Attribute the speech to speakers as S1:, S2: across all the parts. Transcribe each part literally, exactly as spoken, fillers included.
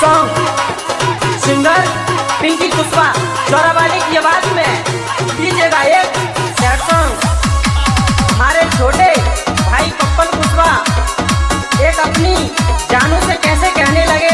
S1: Song singer Pinki Kushwaha जोरावाली की आवाज में दीजिएगा एक सैड सॉन्ग हमारे छोटे भाई पप्पन कुशवाहा एक अपनी जानू से कैसे कहने लगे।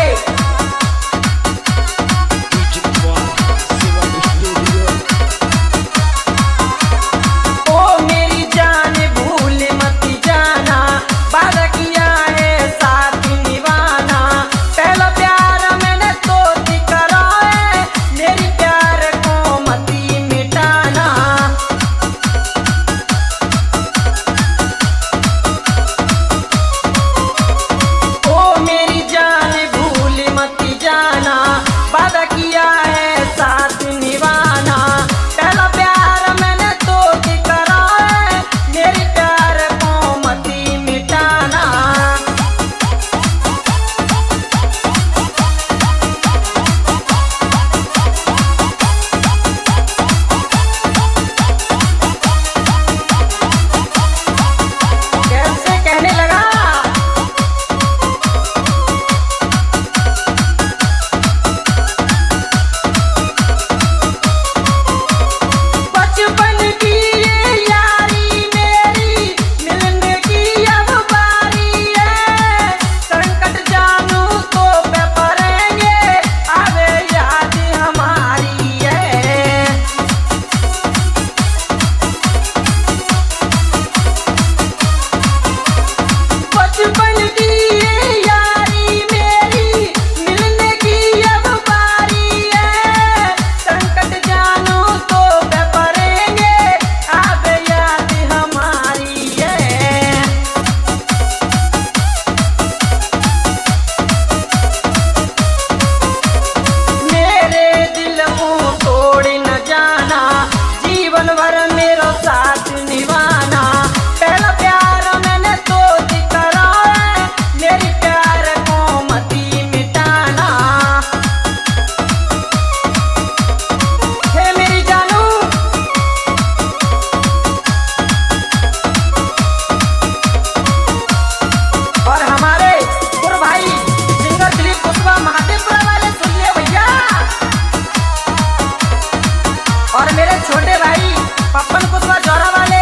S1: और मेरे छोटे भाई पप्पन कुशवाहा जोरावाली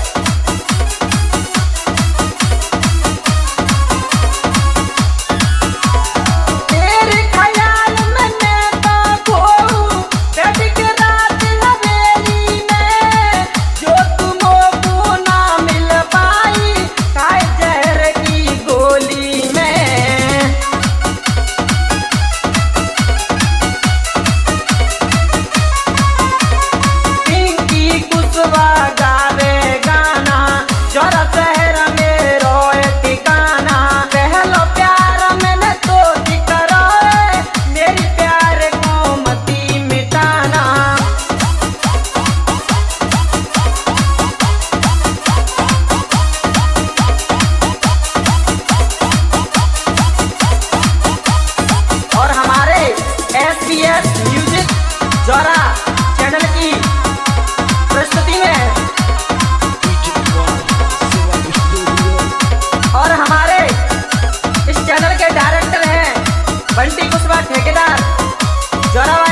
S1: तेरे ख्याल में मैं तो खोऊं बैठ के रात हवेली में जो तुमको ना मिल पाई खाए जहर की गोली में। गावे गाना जोरा शहर में रोए ठिकाना पहलो प्यार मैंने तो दिकरो मेरी प्यार को मती मिटाना। और हमारे एस बी एस म्यूजिक जोरा चैनल की प्रस्तुति में और हमारे इस चैनल के डायरेक्टर हैं बंटी कुशवाहा ठेकेदार जोरावाली।